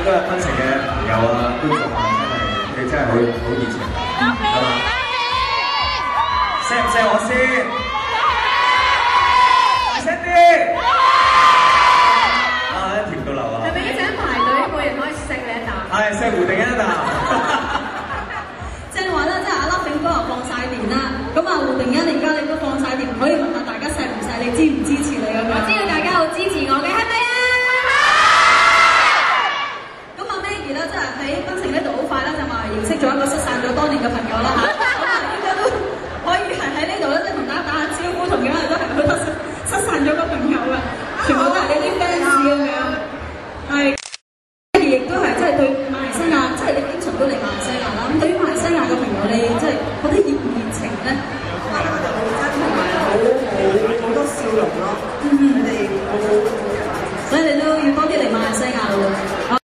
今日分城嘅朋友啊、觀眾啊，佢哋真係好熱情，係嘛？錫唔錫我先？大聲啲！啊，甜到流啊！ 係咪一陣排隊，每人可以錫你一啖？ 係錫胡定欣一啖。 正話咧，即係阿粒炳哥又放晒電啦，咁啊胡定欣而家你都放晒電，可以問下大家錫唔錫你，支唔支持你咁樣？ 我知道大家好支持我嘅，係咪啊？ 咁阿 Maggie 咧，即係喺檳城呢度好快咧，就話認識咗一個失散咗多年嘅朋友啦嚇，咁啊應該都可以係喺呢度咧，即係同大家打下招呼，同樣係都係好多失散咗嘅朋友啊，全部都係你啲 fans 咁樣，係。亦都係即係對馬來西亞，即係你經常都嚟馬來西亞啦。咁對於馬來西亞嘅朋友，你即係覺得熱唔熱情咧？ 我覺得好真同埋好多笑容咯。佢哋好， 所以你都要多啲嚟馬來西亞咯喎。